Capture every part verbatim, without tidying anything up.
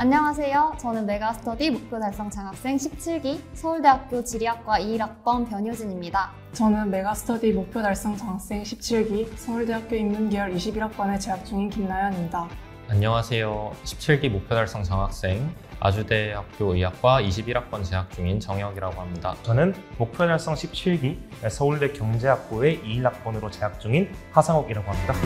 안녕하세요. 저는 메가스터디 목표 달성 장학생 십칠 기 서울대학교 지리학과 이일 학번 변효진입니다. 저는 메가스터디 목표 달성 장학생 십칠 기 서울대학교 인문계열 이십일 학번에 재학 중인 김나연입니다. 안녕하세요. 십칠 기 목표 달성 장학생 아주대학교 의학과 이십일 학번 재학 중인 정혁이라고 합니다. 저는 목표 달성 십칠 기 서울대 경제학부의 이일 학번으로 재학 중인 하상욱이라고 합니다.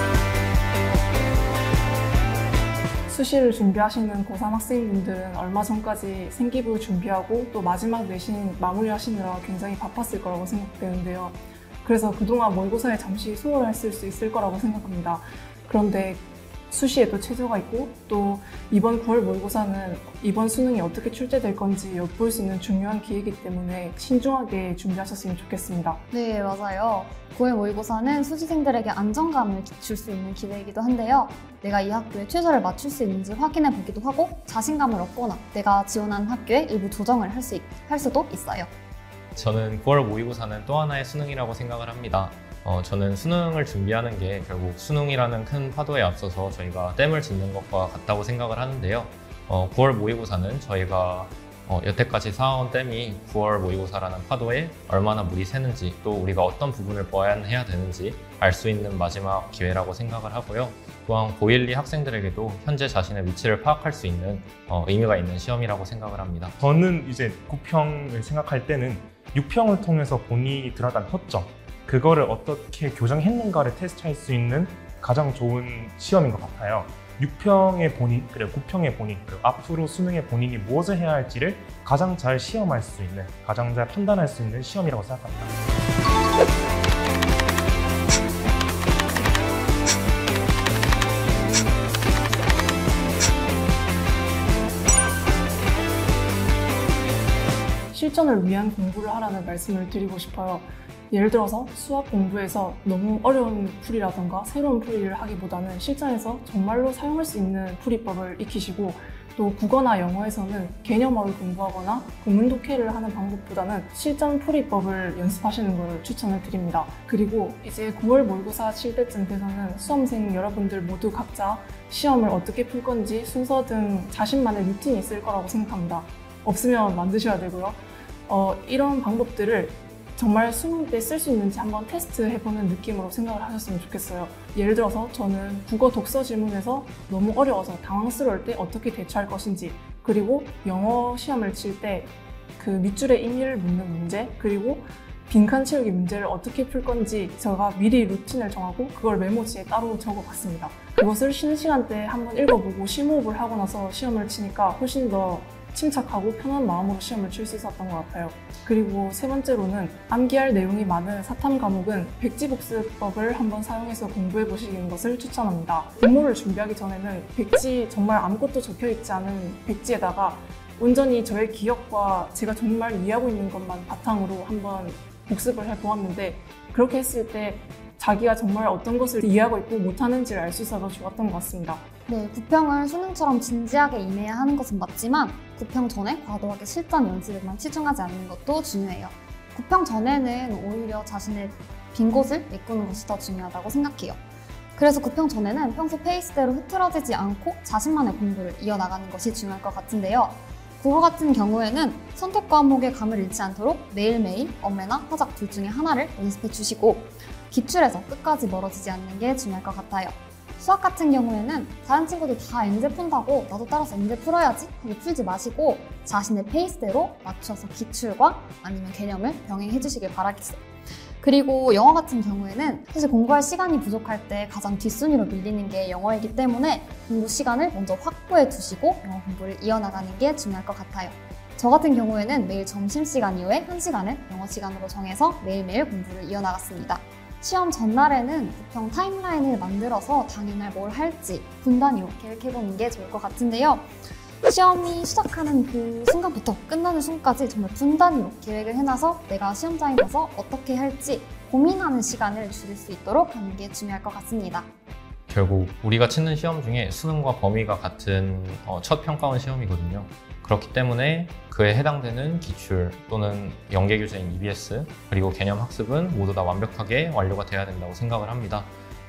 수시를 준비하시는 고삼 학생분들은 얼마 전까지 생기부 준비하고 또 마지막 내신 마무리하시느라 굉장히 바빴을 거라고 생각되는데요. 그래서 그동안 모의고사에 잠시 소홀했을 수 있을 거라고 생각합니다. 그런데 수시에도 최저가 있고 또 이번 구월 모의고사는 이번 수능이 어떻게 출제될 건지 엿볼 수 있는 중요한 기회이기 때문에 신중하게 준비하셨으면 좋겠습니다. 네, 맞아요. 구월 모의고사는 수시생들에게 안정감을 줄 수 있는 기회이기도 한데요. 내가 이 학교에 최저를 맞출 수 있는지 확인해 보기도 하고 자신감을 얻거나 내가 지원하는 학교에 일부 조정을 할 수, 할 수도 있어요. 저는 구월 모의고사는 또 하나의 수능이라고 생각을 합니다. 어, 저는 수능을 준비하는 게 결국 수능이라는 큰 파도에 앞서서 저희가 댐을 짓는 것과 같다고 생각을 하는데요. 어, 구월 모의고사는 저희가 어, 여태까지 쌓아온 댐이 구월 모의고사라는 파도에 얼마나 물이 새는지 또 우리가 어떤 부분을 보완해야 되는지 알 수 있는 마지막 기회라고 생각을 하고요. 또한 고일, 이 학생들에게도 현재 자신의 위치를 파악할 수 있는 어, 의미가 있는 시험이라고 생각을 합니다. 저는 이제 구 평을 생각할 때는 육 평을 통해서 본인이 들어간 허점, 그거를 어떻게 교정했는가를 테스트할 수 있는 가장 좋은 시험인 것 같아요. 육 평의 본인, 그리고 구 평의 본인, 그리고 앞으로 수능의 본인이 무엇을 해야 할지를 가장 잘 시험할 수 있는, 가장 잘 판단할 수 있는 시험이라고 생각합니다. 실전을 위한 공부를 하라는 말씀을 드리고 싶어요. 예를 들어서 수학 공부에서 너무 어려운 풀이라던가 새로운 풀이를 하기보다는 실전에서 정말로 사용할 수 있는 풀이법을 익히시고 또 국어나 영어에서는 개념어를 공부하거나 국문 독해를 하는 방법보다는 실전 풀이법을 연습하시는 것을 추천을 드립니다. 그리고 이제 구월 모의고사 칠 때쯤 돼서는 수험생 여러분들 모두 각자 시험을 어떻게 풀 건지 순서 등 자신만의 루틴이 있을 거라고 생각합니다. 없으면 만드셔야 되고요. 어, 이런 방법들을 정말 수능 때 쓸 수 있는지 한번 테스트 해보는 느낌으로 생각을 하셨으면 좋겠어요. 예를 들어서 저는 국어 독서 질문에서 너무 어려워서 당황스러울 때 어떻게 대처할 것인지, 그리고 영어 시험을 칠 때 그 밑줄의 의미를 묻는 문제, 그리고 빈칸 채우기 문제를 어떻게 풀 건지 제가 미리 루틴을 정하고 그걸 메모지에 따로 적어봤습니다. 그것을 쉬는 시간대에 한번 읽어보고 심호흡을 하고 나서 시험을 치니까 훨씬 더 침착하고 편한 마음으로 시험을 칠 수 있었던 것 같아요. 그리고 세 번째로는 암기할 내용이 많은 사탐 과목은 백지복습법을 한번 사용해서 공부해 보시는 것을 추천합니다. 공모를 준비하기 전에는 백지, 정말 아무것도 적혀있지 않은 백지에다가 온전히 저의 기억과 제가 정말 이해하고 있는 것만 바탕으로 한번 복습을 해보았는데, 그렇게 했을 때 자기가 정말 어떤 것을 이해하고 있고 못하는지를 알 수 있어서 좋았던 것 같습니다. 네, 구 평을 수능처럼 진지하게 임해야 하는 것은 맞지만 구 평 전에 과도하게 실전 연습에만 치중하지 않는 것도 중요해요. 구 평 전에는 오히려 자신의 빈 곳을 메꾸는 것이 더 중요하다고 생각해요. 그래서 구 평 전에는 평소 페이스대로 흐트러지지 않고 자신만의 공부를 이어나가는 것이 중요할 것 같은데요. 국어 같은 경우에는 선택 과목의 감을 잃지 않도록 매일매일 언매나 화작 둘 중에 하나를 연습해 주시고 기출에서 끝까지 멀어지지 않는 게 중요할 것 같아요. 수학 같은 경우에는 다른 친구들 다 엔제 푼다고 나도 따라서 엔제 풀어야지 하고 풀지 마시고 자신의 페이스대로 맞춰서 기출과 아니면 개념을 병행해 주시길 바라겠어요. 그리고 영어 같은 경우에는 사실 공부할 시간이 부족할 때 가장 뒷순위로 밀리는 게 영어이기 때문에 공부 시간을 먼저 확보해 두시고 영어 공부를 이어나가는 게 중요할 것 같아요. 저 같은 경우에는 매일 점심시간 이후에 한 시간을 영어 시간으로 정해서 매일매일 공부를 이어나갔습니다. 시험 전날에는 구 평 타임라인을 만들어서 당일날 뭘 할지 분단위로 계획해보는 게 좋을 것 같은데요. 시험이 시작하는 그 순간부터 끝나는 순간까지 정말 분단위로 계획을 해놔서 내가 시험장에 가서 어떻게 할지 고민하는 시간을 줄일 수 있도록 하는 게 중요할 것 같습니다. 결국 우리가 치는 시험 중에 수능과 범위가 같은 어, 첫 평가원 시험이거든요. 그렇기 때문에 그에 해당되는 기출 또는 연계교재인 이비에스 그리고 개념 학습은 모두 다 완벽하게 완료가 돼야 된다고 생각을 합니다.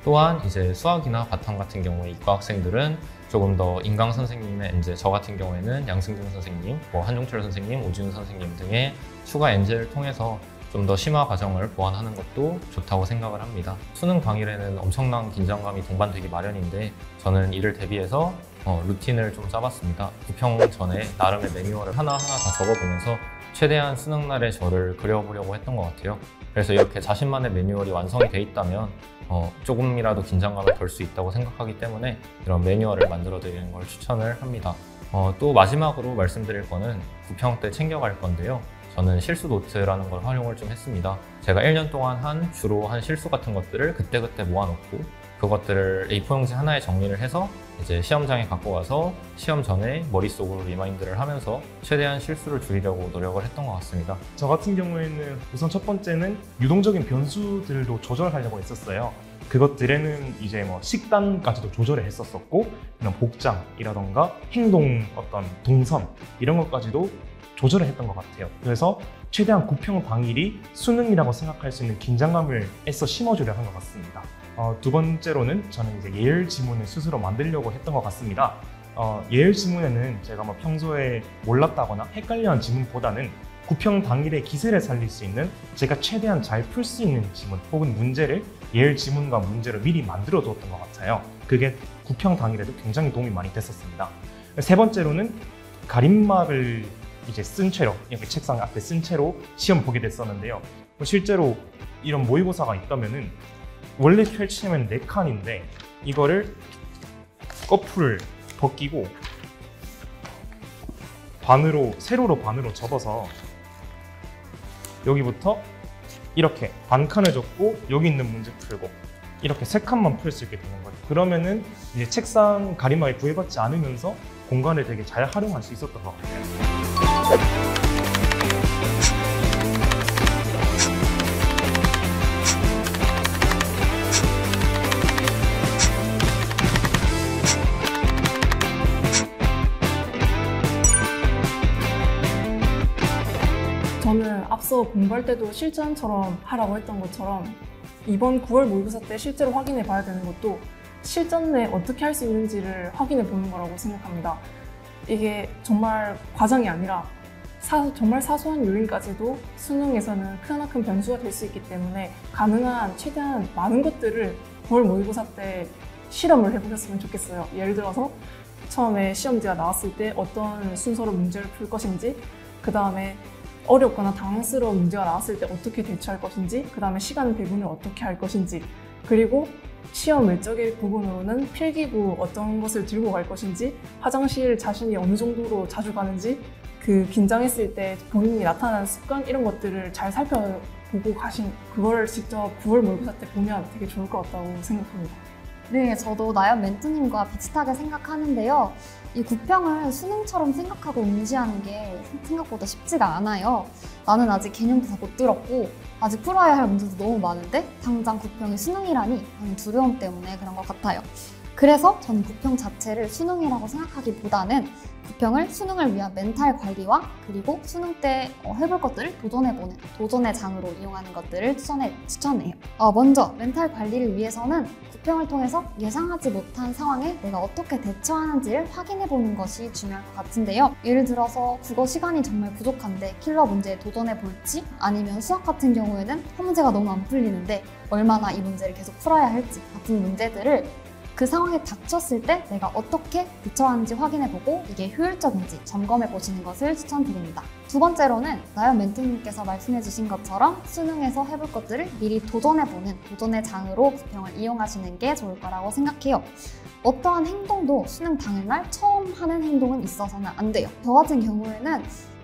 또한 이제 수학이나 바탕 같은 경우에 이과 학생들은 조금 더 인강 선생님의 이제 저 같은 경우에는 양승준 선생님, 뭐 한종철 선생님, 오지훈 선생님 등의 추가 엔제를 통해서 좀 더 심화 과정을 보완하는 것도 좋다고 생각을 합니다. 수능 당일에는 엄청난 긴장감이 동반되기 마련인데 저는 이를 대비해서 어, 루틴을 좀 짜봤습니다. 구평 전에 나름의 매뉴얼을 하나하나 다 적어보면서 최대한 수능 날의 저를 그려보려고 했던 것 같아요. 그래서 이렇게 자신만의 매뉴얼이 완성이 돼 있다면 어, 조금이라도 긴장감을 덜 수 있다고 생각하기 때문에 이런 매뉴얼을 만들어 드리는 걸 추천을 합니다. 어, 또 마지막으로 말씀드릴 거는 구평 때 챙겨갈 건데요. 저는 실수 노트라는 걸 활용을 좀 했습니다. 제가 일 년 동안 한 주로 한 실수 같은 것들을 그때그때 모아놓고 그것들을 에이 사 용지 하나에 정리를 해서 이제 시험장에 갖고 가서 시험 전에 머릿속으로 리마인드를 하면서 최대한 실수를 줄이려고 노력을 했던 것 같습니다. 저 같은 경우에는 우선 첫 번째는 유동적인 변수들도 조절하려고 했었어요. 그것들에는 이제 뭐 식단까지도 조절을 했었었고 이런 복장이라던가 행동 어떤 동선 이런 것까지도 조절을 했던 것 같아요. 그래서 최대한 구평 당일이 수능이라고 생각할 수 있는 긴장감을 애써 심어주려 한 것 같습니다. 어, 두 번째로는 저는 이제 예열 지문을 스스로 만들려고 했던 것 같습니다. 어, 예열 지문에는 제가 뭐 평소에 몰랐다거나 헷갈려한 지문보다는 구평 당일의 기세를 살릴 수 있는 제가 최대한 잘 풀 수 있는 지문 혹은 문제를 예열 지문과 문제로 미리 만들어 두었던 것 같아요. 그게 구평 당일에도 굉장히 도움이 많이 됐었습니다. 세 번째로는 가림막을 이제 쓴 채로 이렇게 책상 앞에 쓴 채로 시험 보게 됐었는데요. 실제로 이런 모의고사가 있다면은 원래 펼치면 네 칸인데 이거를 거풀을 벗기고 반으로 세로로 반으로 접어서 여기부터 이렇게 반 칸을 접고 여기 있는 문제 풀고 이렇게 세 칸만 풀 수 있게 되는 거예요. 그러면은 이제 책상 가림막에 구애받지 않으면서 공간을 되게 잘 활용할 수 있었던 것 같아요. 저는 앞서 공부할 때도 실전처럼 하라고 했던 것처럼 이번 구월 모의고사 때 실제로 확인해 봐야 되는 것도 실전 내 어떻게 할 수 있는지를 확인해 보는 거라고 생각합니다. 이게 정말 과정이 아니라 사, 정말 사소한 요인까지도 수능에서는 크나큰 변수가 될 수 있기 때문에 가능한 최대한 많은 것들을 구월 모의고사 때 실험을 해보셨으면 좋겠어요. 예를 들어서 처음에 시험지가 나왔을 때 어떤 순서로 문제를 풀 것인지, 그 다음에 어렵거나 당황스러운 문제가 나왔을 때 어떻게 대처할 것인지, 그 다음에 시간 배분을 어떻게 할 것인지, 그리고 시험 외적일 부분으로는 필기구 어떤 것을 들고 갈 것인지, 화장실 자신이 어느 정도로 자주 가는지, 그 긴장했을 때 본인이 나타나는 습관 이런 것들을 잘 살펴보고 가신 그거를 직접 구월 모의고사 때 보면 되게 좋을 것 같다고 생각합니다. 네, 저도 나연 멘토님과 비슷하게 생각하는데요. 이 구평을 수능처럼 생각하고 응시하는 게 생각보다 쉽지가 않아요. 나는 아직 개념도 다 못 들었고 아직 풀어야 할 문제도 너무 많은데 당장 구평이 수능이라니 하는 두려움 때문에 그런 것 같아요. 그래서 저는 구평 자체를 수능이라고 생각하기보다는 구평을 수능을 위한 멘탈 관리와 그리고 수능 때 해볼 것들을 도전해보는 도전의 장으로 이용하는 것들을 추천해, 추천해요. 어, 먼저 멘탈 관리를 위해서는 구평을 통해서 예상하지 못한 상황에 내가 어떻게 대처하는지를 확인해보는 것이 중요할 것 같은데요. 예를 들어서 국어 시간이 정말 부족한데 킬러 문제에 도전해볼지, 아니면 수학 같은 경우에는 한 문제가 너무 안 풀리는데 얼마나 이 문제를 계속 풀어야 할지 같은 문제들을 그 상황에 닥쳤을 때 내가 어떻게 대처하는지 확인해보고 이게 효율적인지 점검해보시는 것을 추천드립니다. 두 번째로는 나연 멘토님께서 말씀해주신 것처럼 수능에서 해볼 것들을 미리 도전해보는 도전의 장으로 구평을 이용하시는 게 좋을 거라고 생각해요. 어떠한 행동도 수능 당일날 처음 하는 행동은 있어서는 안 돼요. 저 같은 경우에는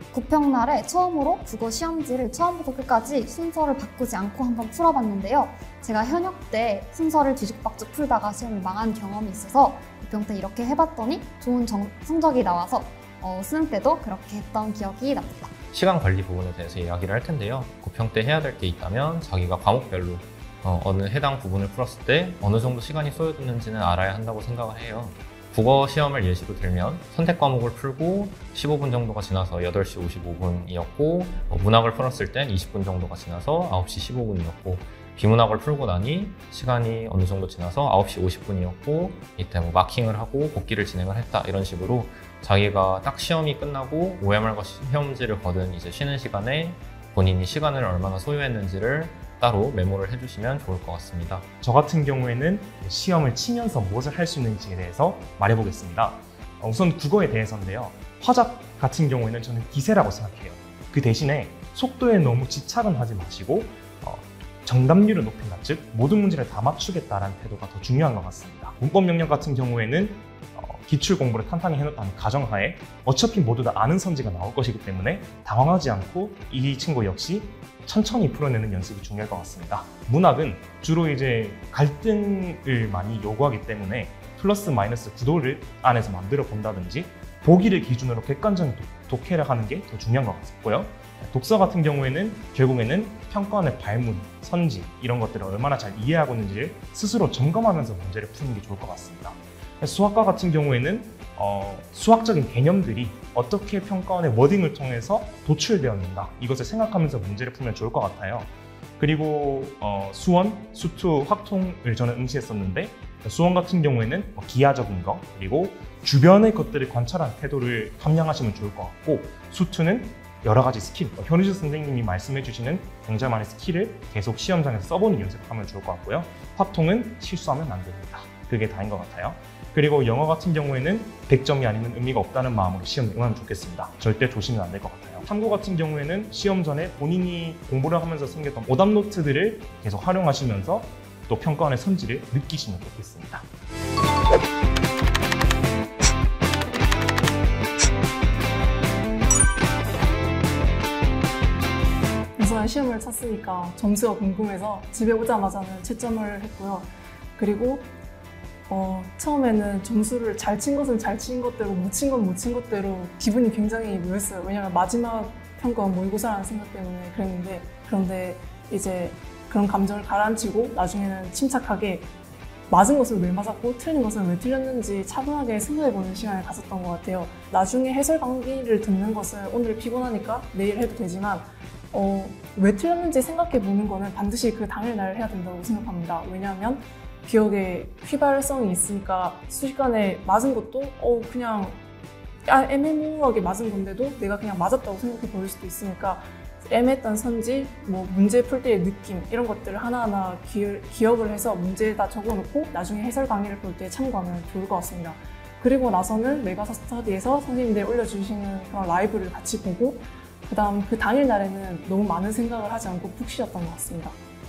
구평날에 처음으로 국어 시험지를 처음부터 끝까지 순서를 바꾸지 않고 한번 풀어봤는데요. 제가 현역 때 순서를 뒤죽박죽 풀다가 시험을 망한 경험이 있어서 구평 때 이렇게 해봤더니 좋은 정, 성적이 나와서 어, 수능 때도 그렇게 했던 기억이 납니다. 시간 관리 부분에 대해서 이야기를 할 텐데요. 구평 때 해야 될 게 있다면 자기가 과목별로 어, 어느 해당 부분을 풀었을 때 어느 정도 시간이 소요됐는지는 알아야 한다고 생각을 해요. 국어 시험을 예시로 들면 선택 과목을 풀고 십오 분 정도가 지나서 여덟 시 오십오 분이었고 어, 문학을 풀었을 땐 이십 분 정도가 지나서 아홉 시 십오 분이었고 비문학을 풀고 나니 시간이 어느 정도 지나서 아홉 시 오십 분이었고 이때 뭐 마킹을 하고 복기를 진행을 했다 이런 식으로 자기가 딱 시험이 끝나고 오엠알과 시험지를 거둔 이제 쉬는 시간에 본인이 시간을 얼마나 소요했는지를 따로 메모를 해주시면 좋을 것 같습니다. 저 같은 경우에는 시험을 치면서 무엇을 할 수 있는지에 대해서 말해보겠습니다. 우선 국어에 대해서인데요. 화작 같은 경우에는 저는 기세라고 생각해요. 그 대신에 속도에 너무 집착은 하지 마시고 어, 정답률을 높인다, 즉 모든 문제를 다 맞추겠다라는 태도가 더 중요한 것 같습니다. 문법 영역 같은 경우에는 어, 기출 공부를 탄탄히 해놓다는 가정하에 어차피 모두 다 아는 선지가 나올 것이기 때문에 당황하지 않고 이 친구 역시 천천히 풀어내는 연습이 중요할 것 같습니다. 문학은 주로 이제 갈등을 많이 요구하기 때문에 플러스 마이너스 구도를 안에서 만들어 본다든지 보기를 기준으로 객관적인 독해를 하는 게 더 중요한 것 같고요. 독서 같은 경우에는 결국에는 평가원의 발문, 선지 이런 것들을 얼마나 잘 이해하고 있는지를 스스로 점검하면서 문제를 푸는 게 좋을 것 같습니다. 수학과 같은 경우에는 어, 수학적인 개념들이 어떻게 평가원의 워딩을 통해서 도출되었는가 이것을 생각하면서 문제를 풀면 좋을 것 같아요. 그리고 어, 수원, 수투, 확통을 저는 응시했었는데 수원 같은 경우에는 뭐 기하적인 거 그리고 주변의 것들을 관찰한 태도를 함양하시면 좋을 것 같고 수투는 여러 가지 스킬, 현우주 선생님이 말씀해 주시는 굉장히 많은 스킬을 계속 시험장에서 써보는 연습하면 좋을 것 같고요. 확통은 실수하면 안 됩니다. 그게 다인 것 같아요. 그리고 영어 같은 경우에는 백 점이 아니면 의미가 없다는 마음으로 시험에 응하면 좋겠습니다. 절대 조심은 안 될 것 같아요. 탐구 같은 경우에는 시험 전에 본인이 공부를 하면서 생겼던 오답 노트들을 계속 활용하시면서 또 평가원의 선지를 느끼시면 좋겠습니다. 우선 시험을 쳤으니까 점수가 궁금해서 집에 오자마자는 채점을 했고요. 그리고 어, 처음에는 점수를 잘 친 것은 잘 친 것대로 못 친 건 못 친 것대로 기분이 굉장히 묘했어요. 왜냐면 마지막 평가는 모의고사라는 생각 때문에 그랬는데 그런데 이제 그런 감정을 가라앉히고 나중에는 침착하게 맞은 것을 왜 맞았고 틀린 것은 왜 틀렸는지 차분하게 생각해보는 시간을 가졌던 것 같아요. 나중에 해설 강의를 듣는 것은 오늘 피곤하니까 내일 해도 되지만 어, 왜 틀렸는지 생각해보는 거는 반드시 그 당일날 해야 된다고 생각합니다. 왜냐하면 기억에 휘발성이 있으니까 순식간에 맞은 것도 어, 그냥 애매모호하게 맞은 건데도 내가 그냥 맞았다고 생각해 버릴 수도 있으니까 애매했던 선지, 뭐 문제 풀 때의 느낌 이런 것들을 하나하나 기, 기억을 해서 문제에다 적어놓고 나중에 해설 강의를 볼 때 참고하면 좋을 것 같습니다. 그리고 나서는 메가사 스터디에서 선생님들이 올려주시는 그런 라이브를 같이 보고 그 다음 그 당일 날에는 너무 많은 생각을 하지 않고 푹 쉬었던 것 같습니다.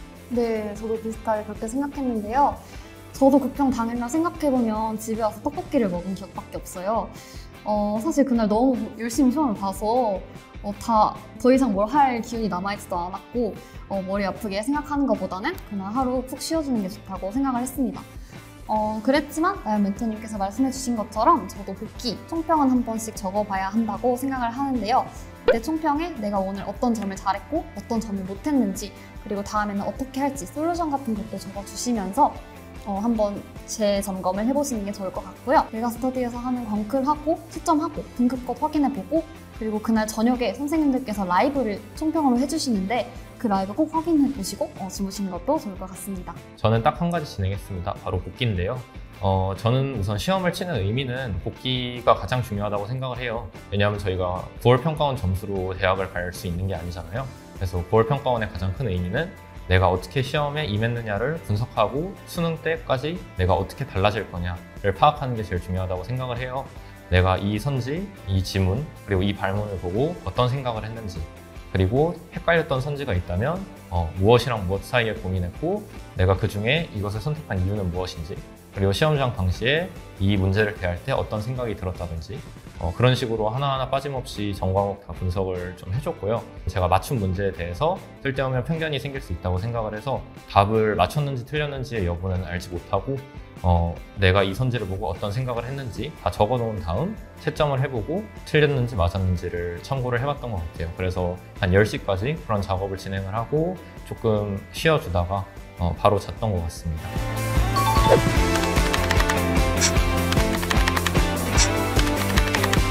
네, 저도 비슷하게 그렇게 생각했는데요. 저도 급평 당일날 생각해보면 집에 와서 떡볶이를 먹은 기억밖에 없어요. 어, 사실 그날 너무 열심히 시험을 봐서 어, 다 더 이상 뭘 할 기운이 남아있지도 않았고 어, 머리 아프게 생각하는 것보다는 그날 하루 푹 쉬어주는 게 좋다고 생각을 했습니다. 어, 그랬지만 나연 멘토님께서 말씀해주신 것처럼 저도 복기, 총평은 한 번씩 적어봐야 한다고 생각을 하는데요. 내 총평에 내가 오늘 어떤 점을 잘했고 어떤 점을 못했는지 그리고 다음에는 어떻게 할지 솔루션 같은 것도 적어주시면서 어, 한번 재점검을 해보시는 게 좋을 것 같고요. 메가스터디에서 하는 광클하고 채점하고 등급컷 확인해보고 그리고 그날 저녁에 선생님들께서 라이브를 총평으로 해주시는데 그 라이브 꼭 확인해보시고 어, 주무시는 것도 좋을 것 같습니다. 저는 딱 한 가지 진행했습니다. 바로 복기인데요. 어, 저는 우선 시험을 치는 의미는 복기가 가장 중요하다고 생각을 해요. 왜냐하면 저희가 구월 평가원 점수로 대학을 갈 수 있는 게 아니잖아요. 그래서 구월 평가원의 가장 큰 의미는 내가 어떻게 시험에 임했느냐를 분석하고 수능 때까지 내가 어떻게 달라질 거냐를 파악하는 게 제일 중요하다고 생각을 해요. 내가 이 선지, 이 지문, 그리고 이 발문을 보고 어떤 생각을 했는지 그리고 헷갈렸던 선지가 있다면 어, 무엇이랑 무엇 사이에 고민했고 내가 그 중에 이것을 선택한 이유는 무엇인지 그리고 시험장 당시에 이 문제를 대할 때 어떤 생각이 들었다든지 어, 그런 식으로 하나하나 빠짐없이 전 과목 다 분석을 좀 해줬고요. 제가 맞춘 문제에 대해서 쓸데없는 편견이 생길 수 있다고 생각을 해서 답을 맞췄는지 틀렸는지의 여부는 알지 못하고 어, 내가 이 선지를 보고 어떤 생각을 했는지 다 적어놓은 다음 채점을 해보고 틀렸는지 맞았는지를 참고를 해봤던 것 같아요. 그래서 한 열 시까지 그런 작업을 진행을 하고 조금 쉬어주다가 어, 바로 잤던 것 같습니다.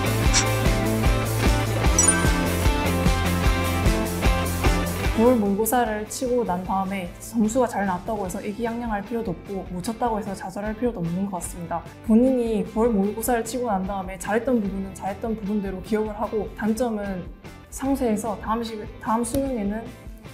구월 모의고사 모의고사를 치고 난 다음에 점수가 잘 나왔다고 해서 의기양양할 필요도 없고 못 쳤다고 해서 좌절할 필요도 없는 것 같습니다. 본인이 구월 모의고사를 치고 난 다음에 잘했던 부분은 잘했던 부분대로 기억을 하고 단점은 상쇄해서 다음, 시, 다음 수능에는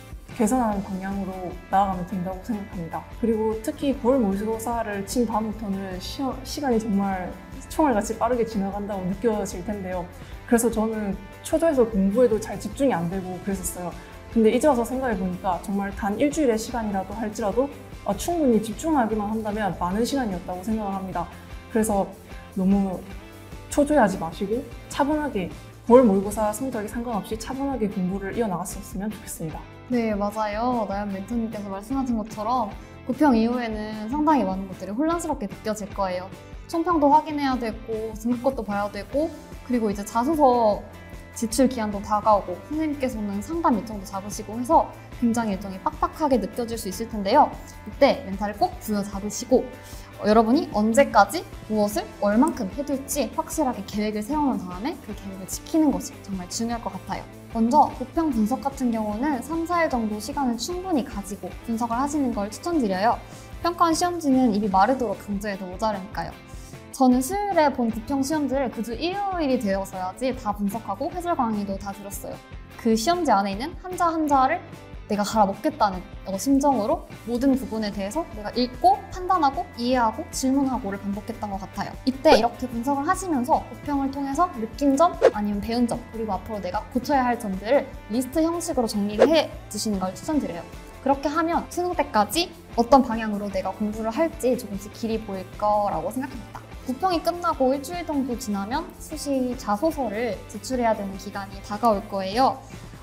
개선하는 방향으로 나아가면 된다고 생각합니다. 그리고 특히 구월 모의고사를 친 다음부터는 시험, 시간이 정말 총알같이 빠르게 지나간다고 느껴질 텐데요. 그래서 저는 초조해서 공부에도 잘 집중이 안 되고 그랬었어요. 근데 이제 와서 생각해보니까 정말 단 일주일의 시간이라도 할지라도 어, 충분히 집중하기만 한다면 많은 시간이었다고 생각을 합니다. 그래서 너무 초조해하지 마시고 차분하게 구월 모의고사 성적이 상관없이 차분하게 공부를 이어나갔었으면 좋겠습니다. 네, 맞아요. 나연 멘토님께서 말씀하신 것처럼 구평 이후에는 상당히 많은 것들이 혼란스럽게 느껴질 거예요. 총평도 확인해야 되고 등급것도 봐야 되고 그리고 이제 자소서 지출 기한도 다가오고 선생님께서는 상담 일정도 잡으시고 해서 굉장히 일정이 빡빡하게 느껴질 수 있을 텐데요. 이때 멘탈을 꼭 부여잡으시고 어, 여러분이 언제까지 무엇을 얼만큼 해둘지 확실하게 계획을 세워놓은 다음에 그 계획을 지키는 것이 정말 중요할 것 같아요. 먼저 구평 분석 같은 경우는 삼, 사일 정도 시간을 충분히 가지고 분석을 하시는 걸 추천드려요. 평가원 시험지는 입이 마르도록 강조해도 모자라니까요. 저는 수요일에 본 구평 시험지를 그 주 일요일이 되어서야지 다 분석하고 해설 강의도 다 들었어요. 그 시험지 안에 있는 한자 한자를 내가 갈아먹겠다는 심정으로 모든 부분에 대해서 내가 읽고 판단하고 이해하고 질문하고를 반복했던 것 같아요. 이때 이렇게 분석을 하시면서 구평을 통해서 느낀 점 아니면 배운 점 그리고 앞으로 내가 고쳐야 할 점들을 리스트 형식으로 정리를 해 두시는 걸 추천드려요. 그렇게 하면 수능 때까지 어떤 방향으로 내가 공부를 할지 조금씩 길이 보일 거라고 생각합니다. 구평이 끝나고 일주일 정도 지나면 수시 자소서를 제출해야 되는 기간이 다가올 거예요.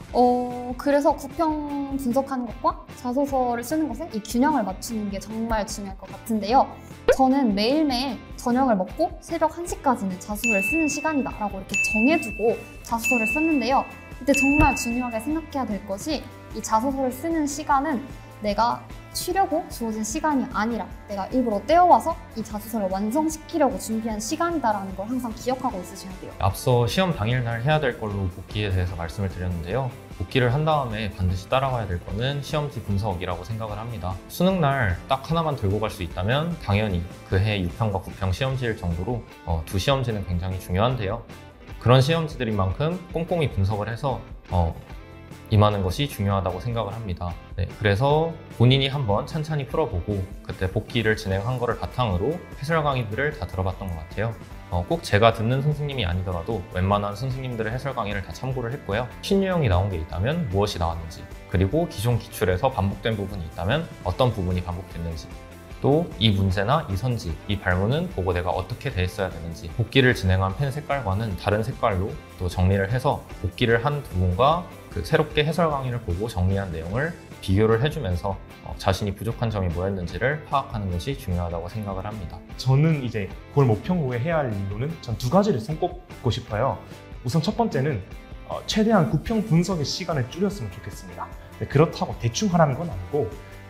어, 그래서 구평 분석하는 것과 자소서를 쓰는 것은 이 균형을 맞추는 게 정말 중요할 것 같은데요. 저는 매일매일 저녁을 먹고 새벽 한 시까지는 자소서를 쓰는 시간이다 라고 이렇게 정해두고 자소서를 썼는데요. 이때 정말 중요하게 생각해야 될 것이 이 자소서를 쓰는 시간은 내가 쉬려고 주어진 시간이 아니라 내가 일부러 떼어와서 이 자소서를 완성시키려고 준비한 시간이다라는 걸 항상 기억하고 있으셔야 돼요. 앞서 시험 당일날 해야 될 걸로 복기에 대해서 말씀을 드렸는데요. 복기를 한 다음에 반드시 따라가야 될 거는 시험지 분석이라고 생각을 합니다. 수능날 딱 하나만 들고 갈 수 있다면 당연히 그해 육 평과 구 평 시험지일 정도로 어, 두 시험지는 굉장히 중요한데요. 그런 시험지들인 만큼 꼼꼼히 분석을 해서 어, 임하는 것이 중요하다고 생각을 합니다. 네, 그래서 본인이 한번 찬찬히 풀어보고 그때 복기를 진행한 거를 바탕으로 해설 강의들을 다 들어봤던 것 같아요. 어, 꼭 제가 듣는 선생님이 아니더라도 웬만한 선생님들의 해설 강의를 다 참고를 했고요. 신유형이 나온 게 있다면 무엇이 나왔는지, 그리고 기존 기출에서 반복된 부분이 있다면 어떤 부분이 반복됐는지, 또 이 문제나 이 선지, 이 발문은 보고 내가 어떻게 대했어야 되는지, 복기를 진행한 펜 색깔과는 다른 색깔로 또 정리를 해서 복기를 한 부분과 그 새롭게 해설 강의를 보고 정리한 내용을 비교를 해주면서 어, 자신이 부족한 점이 뭐였는지를 파악하는 것이 중요하다고 생각을 합니다. 저는 이제 구월 모평 후에 해야 할 일로는 전 두 가지를 손꼽고 싶어요. 우선 첫 번째는 어, 최대한 구평 분석의 시간을 줄였으면 좋겠습니다. 네, 그렇다고 대충 하라는 건 아니고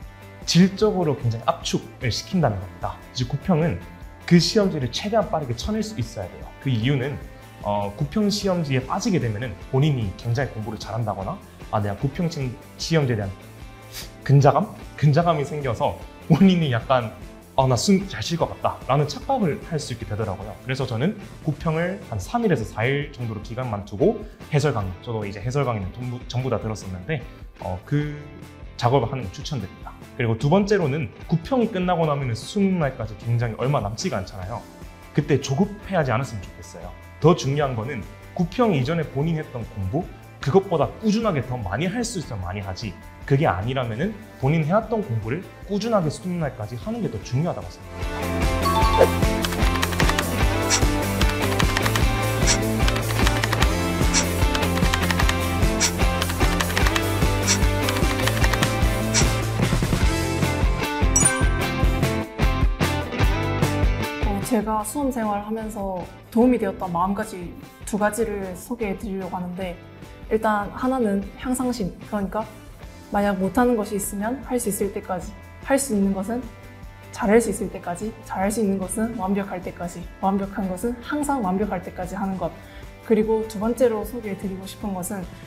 질적으로 굉장히 압축을 시킨다는 겁니다. 즉 구평은 그 시험지를 최대한 빠르게 쳐낼 수 있어야 돼요. 그 이유는 어, 구평 시험지에 빠지게 되면은 본인이 굉장히 공부를 잘한다거나 아 내가 구평 시험지에 대한 근자감? 근자감이 생겨서 본인이 약간 아 나 수능 잘 칠 것 같다 라는 착각을 할 수 있게 되더라고요. 그래서 저는 구평을 한 삼 일에서 사 일 정도로 기간만 두고 해설 강의, 저도 이제 해설 강의는 전부, 전부 다 들었었는데 어, 그 작업을 하는 걸 추천드립니다. 그리고 두 번째로는 구평이 끝나고 나면 수능날까지 굉장히 얼마 남지가 않잖아요. 그때 조급해하지 않았으면 좋겠어요. 더 중요한 거는 구평 이전에 본인이 했던 공부 그것보다 꾸준하게 더 많이 할 수 있으면 많이 하지, 그게 아니라면은 본인 해왔던 공부를 꾸준하게 수능날까지 하는 게 더 중요하다고 생각합니다. 제가 수험 생활을 하면서 도움이 되었던 마음가짐 두 가지를 소개해 드리려고 하는데, 일단 하나는 향상심, 그러니까 만약 못하는 것이 있으면 할 수 있을 때까지, 할 수 있는 것은 잘할 수 있을 때까지, 잘할 수 있는 것은 완벽할 때까지, 완벽한 것은 항상 완벽할 때까지 하는 것. 그리고 두 번째로 소개해 드리고 싶은 것은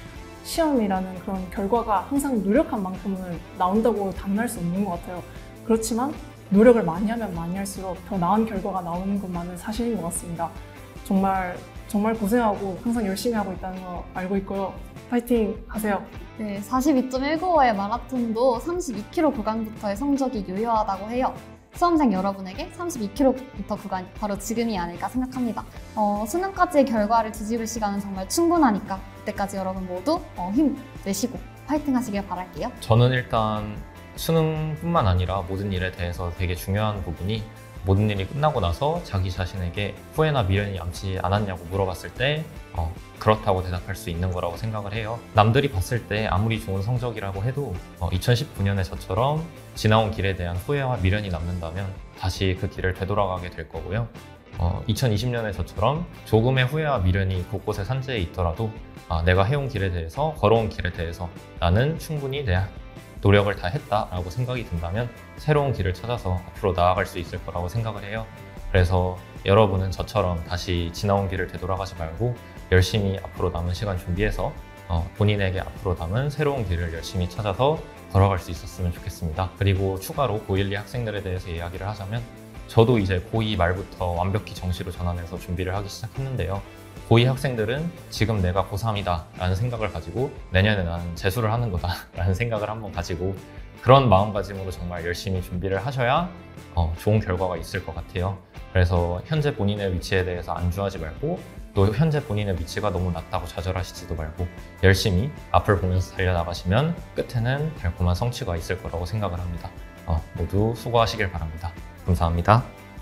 시험이라는 그런 결과가 항상 노력한 만큼은 나온다고 당연할 수 없는 것 같아요. 그렇지만 노력을 많이 하면 많이 할수록 더 나은 결과가 나오는 것만은 사실인 것 같습니다. 정말 정말 고생하고 항상 열심히 하고 있다는 거 알고 있고요. 파이팅 하세요. 네, 사십이 점 일구오의 마라톤도 삼십이 킬로미터 구간부터의 성적이 유효하다고 해요. 수험생 여러분에게 삼십이 킬로미터 구간이 바로 지금이 아닐까 생각합니다. 어, 수능까지의 결과를 뒤집을 시간은 정말 충분하니까 그때까지 여러분 모두 어, 힘내시고 파이팅 하시길 바랄게요. 저는 일단 수능뿐만 아니라 모든 일에 대해서 되게 중요한 부분이 모든 일이 끝나고 나서 자기 자신에게 후회나 미련이 남지 않았냐고 물어봤을 때 어, 그렇다고 대답할 수 있는 거라고 생각을 해요. 남들이 봤을 때 아무리 좋은 성적이라고 해도 어, 이천십구 년에 저처럼 지나온 길에 대한 후회와 미련이 남는다면 다시 그 길을 되돌아가게 될 거고요. 어, 이천이십 년에 저처럼 조금의 후회와 미련이 곳곳에 산재해 있더라도 아, 내가 해온 길에 대해서, 걸어온 길에 대해서 나는 충분히 내 노력을 다 했다라고 생각이 든다면 새로운 길을 찾아서 앞으로 나아갈 수 있을 거라고 생각을 해요. 그래서 여러분은 저처럼 다시 지나온 길을 되돌아가지 말고 열심히 앞으로 남은 시간 준비해서 어, 본인에게 앞으로 남은 새로운 길을 열심히 찾아서 걸어갈 수 있었으면 좋겠습니다. 그리고 추가로 고일, 이 학생들에 대해서 이야기를 하자면 저도 이제 고이 말부터 완벽히 정시로 전환해서 준비를 하기 시작했는데요. 고이 학생들은 지금 내가 고삼이다 라는 생각을 가지고 내년에 나는 재수를 하는 거다 라는 생각을 한번 가지고 그런 마음가짐으로 정말 열심히 준비를 하셔야 어, 좋은 결과가 있을 것 같아요. 그래서 현재 본인의 위치에 대해서 안주하지 말고 또 현재 본인의 위치가 너무 낮다고 좌절하시지도 말고 열심히 앞을 보면서 달려나가시면 끝에는 달콤한 성취가 있을 거라고 생각을 합니다. 어, 모두 수고하시길 바랍니다. 감사합니다.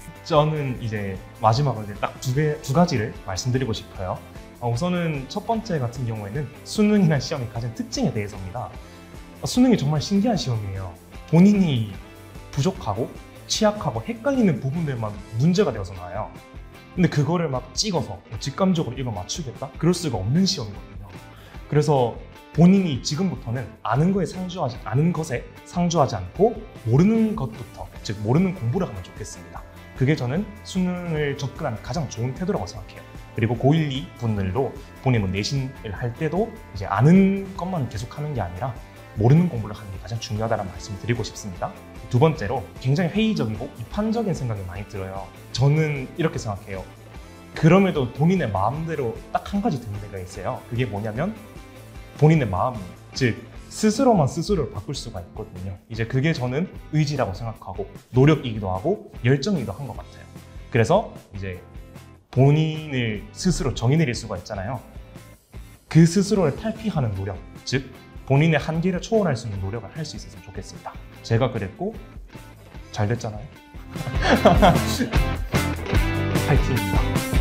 저는 이제 마지막으로 이제 딱 두 개, 두 가지를 말씀드리고 싶어요. 어, 우선은 첫 번째 같은 경우에는 수능이라는 시험의 가장 특징에 대해서입니다. 어, 수능이 정말 신기한 시험이에요. 본인이 부족하고 취약하고 헷갈리는 부분들만 문제가 되어서 나와요. 근데 그거를 막 찍어서 직감적으로 이거 맞추겠다? 그럴 수가 없는 시험이거든요. 그래서 본인이 지금부터는 아는 거에 상주하지, 아는 것에 상주하지 않고 모르는 것부터, 즉 모르는 공부를 하면 좋겠습니다. 그게 저는 수능을 접근하는 가장 좋은 태도라고 생각해요. 그리고 고일, 이 분들도 본인은 내신을 할 때도 이제 아는 것만 계속 하는 게 아니라 모르는 공부를 하는 게 가장 중요하다는 말씀을 드리고 싶습니다. 두 번째로 굉장히 회의적이고 비판적인 생각이 많이 들어요. 저는 이렇게 생각해요. 그럼에도 본인의 마음대로 딱 한 가지 되는 데가 있어요. 그게 뭐냐면 본인의 마음, 즉 스스로만 스스로를 바꿀 수가 있거든요. 이제 그게 저는 의지라고 생각하고 노력이기도 하고 열정이기도 한 것 같아요. 그래서 이제 본인을 스스로 정의 내릴 수가 있잖아요. 그 스스로를 탈피하는 노력, 즉 본인의 한계를 초월할 수 있는 노력을 할 수 있었으면 좋겠습니다. 제가 그랬고 잘 됐잖아요. 파이팅입니다.